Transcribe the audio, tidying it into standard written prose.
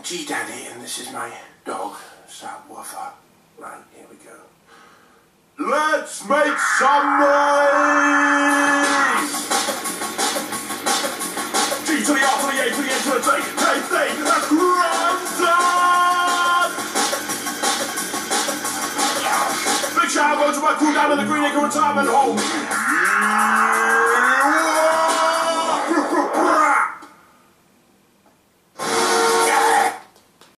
G Daddy, and this is my dog, Subwoofer. Right, here we go. Let's make some noise! G to the R to the A to the N to the T, that's Grandad! Big shout out to my crew down in the Green Acre Retirement Home.